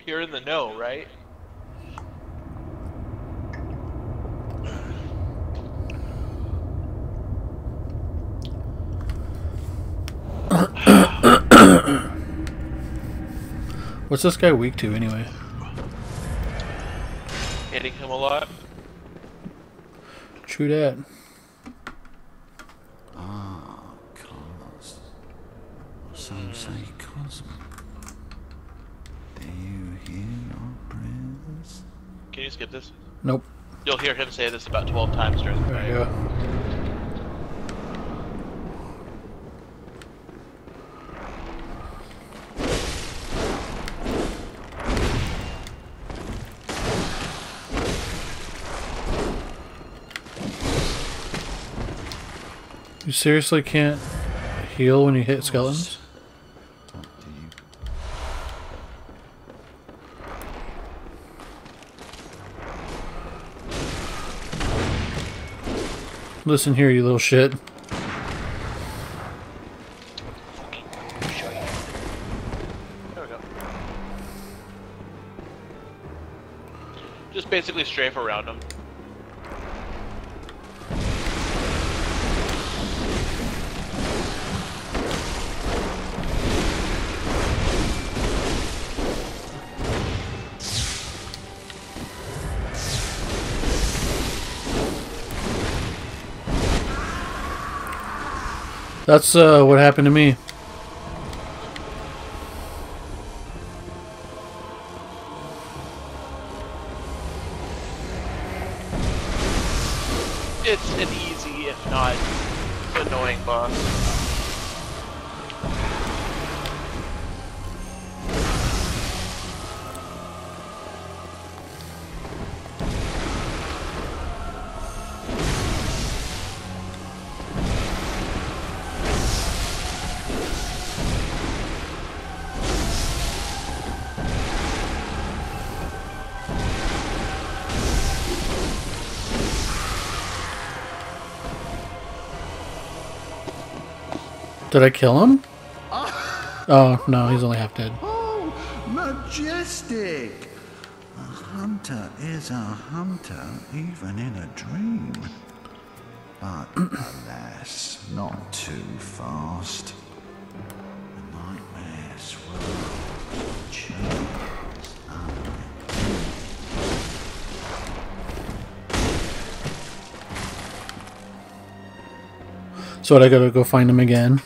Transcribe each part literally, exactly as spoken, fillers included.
You're in the know, right? What's this guy weak to anyway? Hitting him a lot. True that. Ah, Cos. Some say Cosmo. Do you hear our prayers? Can you skip this? Nope. You'll hear him say this about twelve times during the There fight. you go. You seriously can't heal when you hit skeletons? What do you... Listen here, you little shit. There we go. Just basically strafe around him. That's uh, what happened to me. It's an easy, if not annoying boss. Did I kill him? Oh, no, he's only half dead. Oh, majestic! A hunter is a hunter, even in a dream. But alas, not too fast. The nightmare's world changes. So what, I gotta go find him again?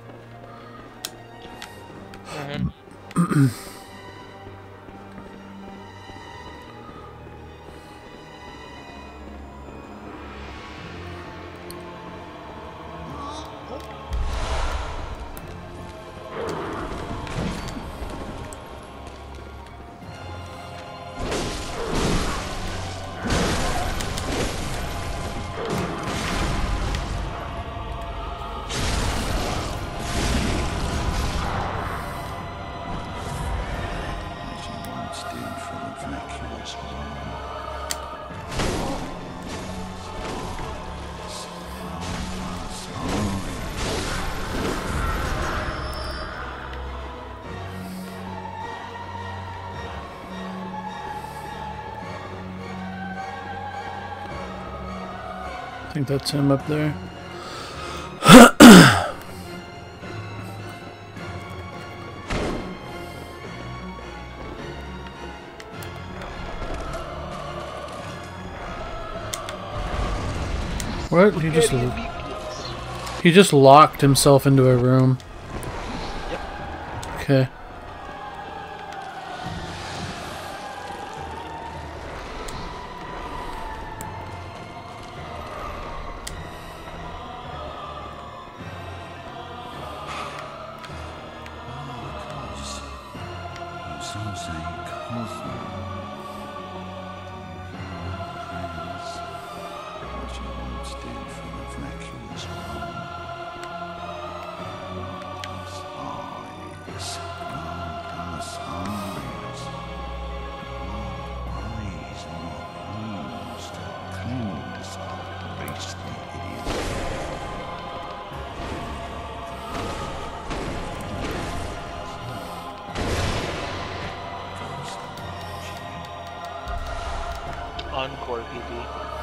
I think that's him up there. What? He just he just locked himself into a room. Yep. Okay. Some say Cosmo. What you once did for the vacuous one. Us eyes, not us eyes. Not eyes, not eyes to cleanse our beastly idiot. First T P.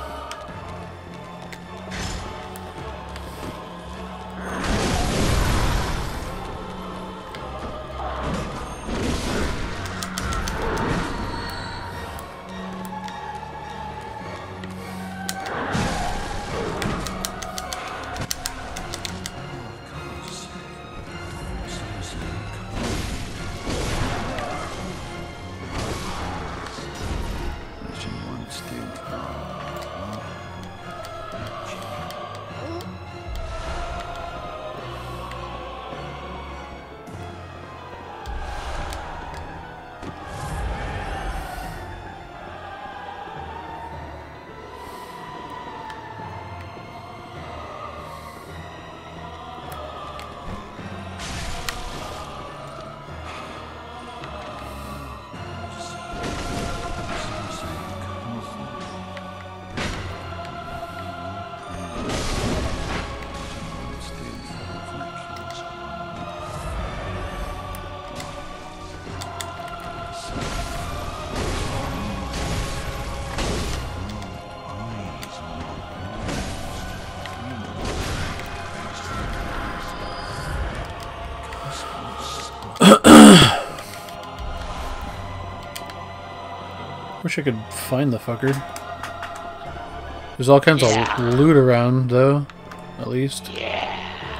Wish I could find the fucker. There's all kinds Yeah. of loot around, though. At least. Yeah.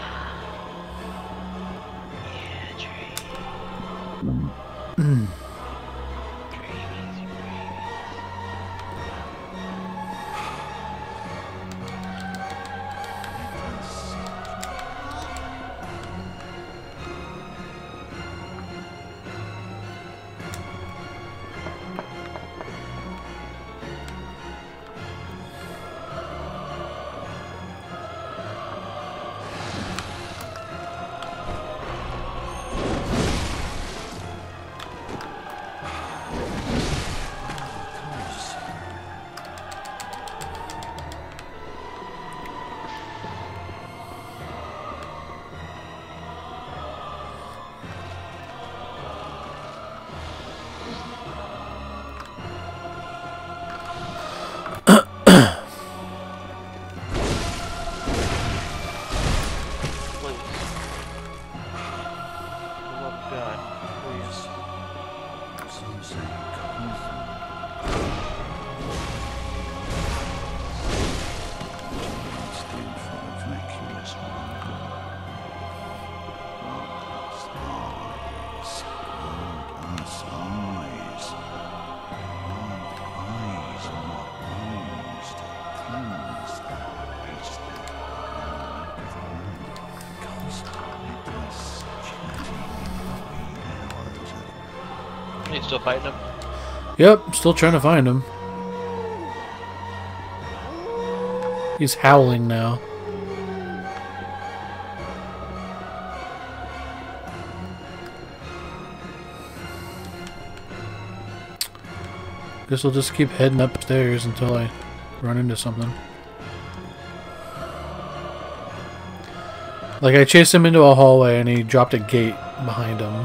Yeah, Trey. You still fighting him? Yep, still trying to find him. He's howling now. Guess I'll just keep heading upstairs until I run into something. Like, I chased him into a hallway and he dropped a gate behind him.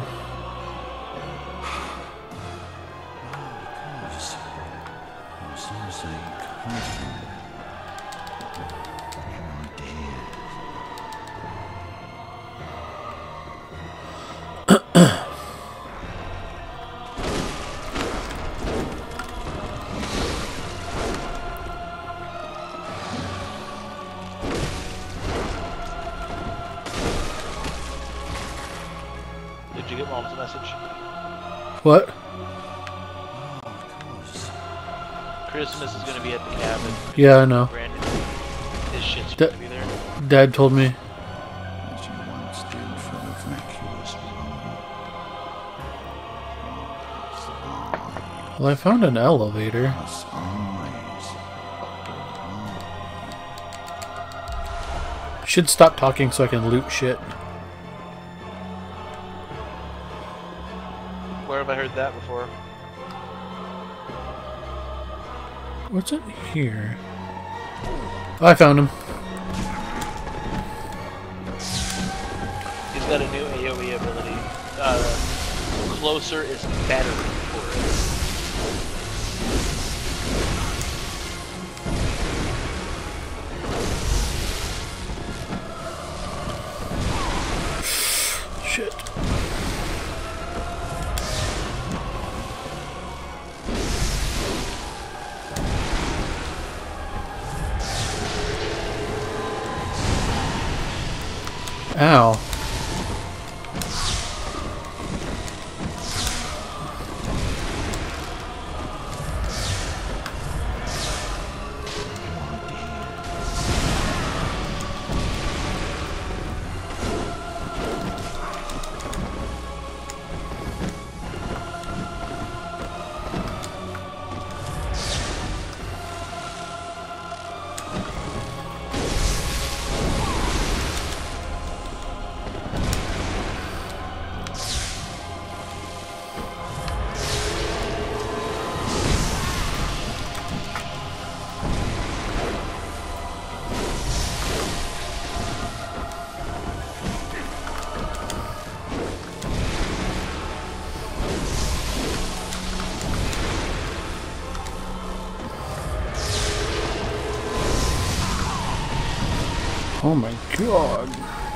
Did you get Mom's message? What? Christmas is gonna be at the cabin. Yeah, I know. Brandon, his shit's Da- gonna be there. Dad told me. As you once did for the vacuous one. Well, I found an elevator. Us eyes. Should stop talking so I can loot shit. Where have I heard that before? What's in here? Oh, I found him. He's got a new A O E ability. Uh, closer is better for it. Ow. Oh my god.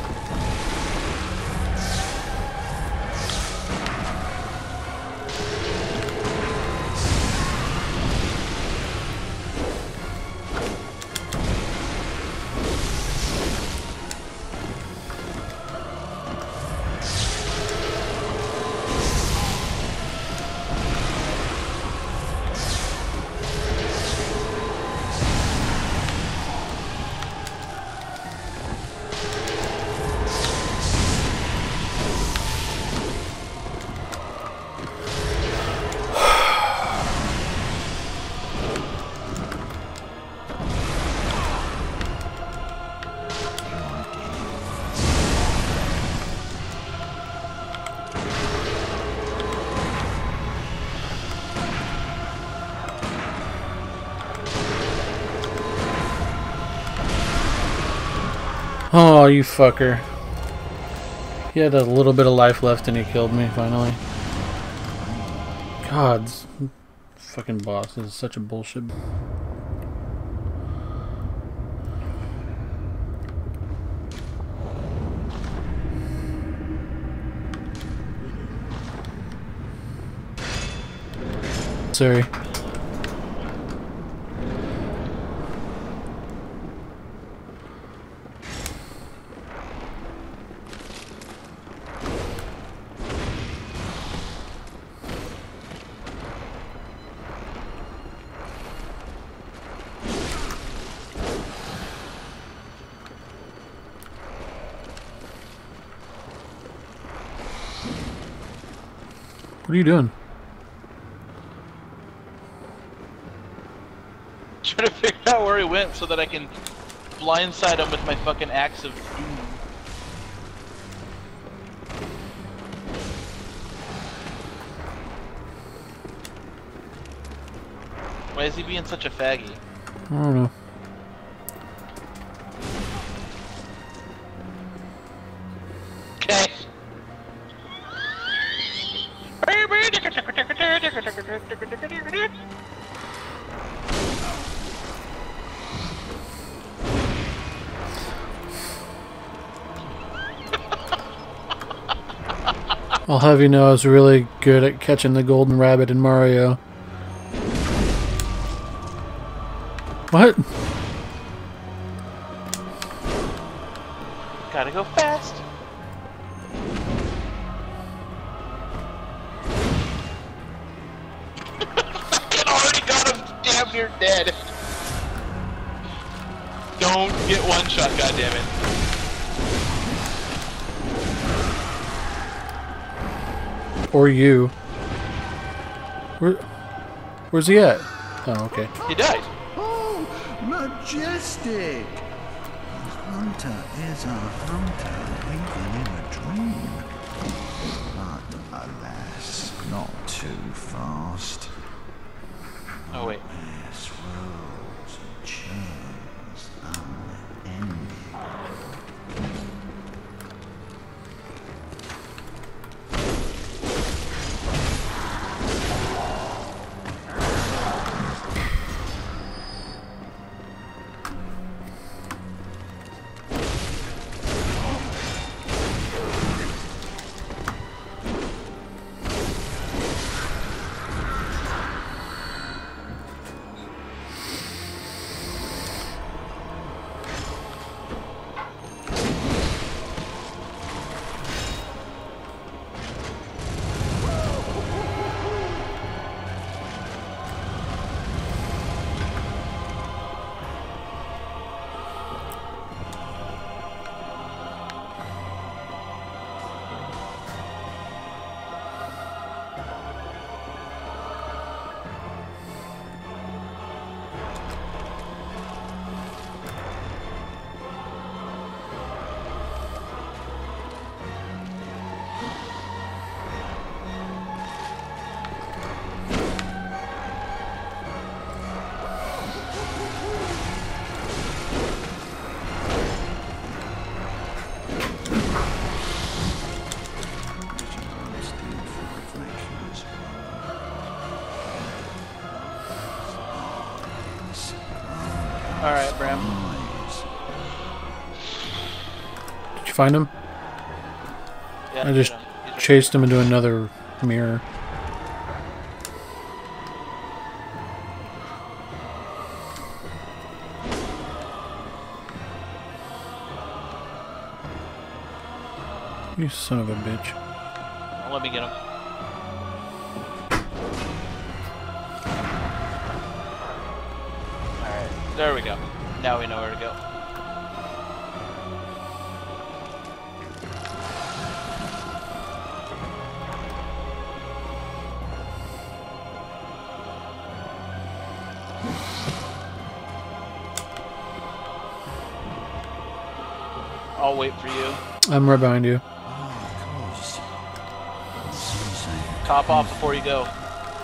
Oh, you fucker. He had a little bit of life left and he killed me, finally. God, this fucking boss is such a bullshit. Sorry. What are you doing? Trying to figure out where he went so that I can blindside him with my fucking axe of doom. Why is he being such a faggy? I don't know. Okay. I'll have you know I was really good at catching the golden rabbit in Mario. What? Gotta go fast. I already got him damn near dead. Don't get one shot, goddammit. Or you. Where? Where's he at? Oh, okay. He died. Oh, majestic! A hunter is a hunter, even in a dream. But alas, not too fast. Oh wait. This rolls and churns unending. you find him? Yeah, I just get him. He's right chased him into another mirror. You son of a bitch. here. Let me get him. Alright, there we go. Now we know where to go. I'll wait for you. I'm right behind you. Oh, of course. Seems like Top off before you go.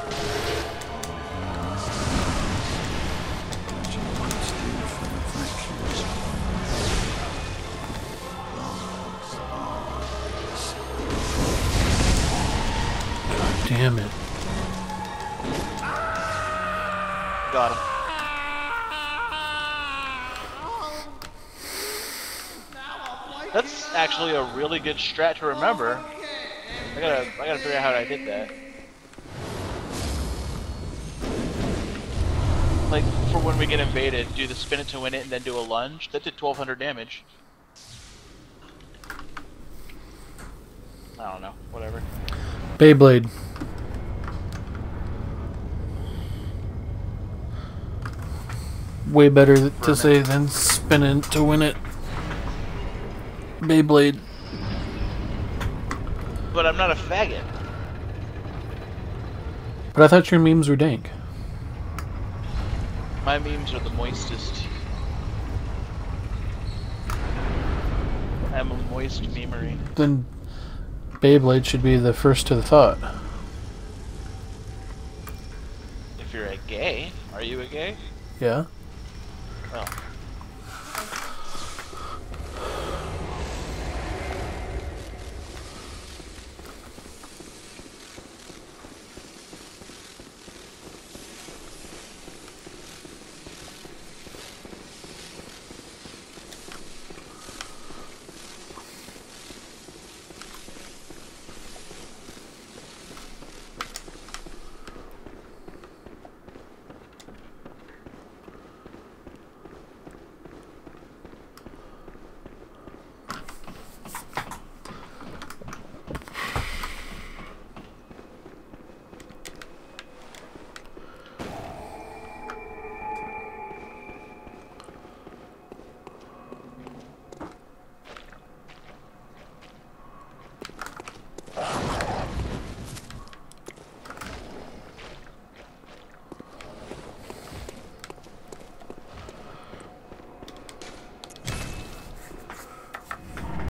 Damn it. Got him. That's actually a really good strat to remember. I gotta, I gotta figure out how I did that. Like, for when we get invaded, do the spin it to win it and then do a lunge. That did twelve hundred damage. I don't know, whatever. Beyblade. Way better to say than spin it to win it. Beyblade. But I'm not a faggot. But I thought your memes were dank. My memes are the moistest. I'm a moist memery. Then Beyblade should be the first to the thought. If you're a gay, are you a gay? Yeah?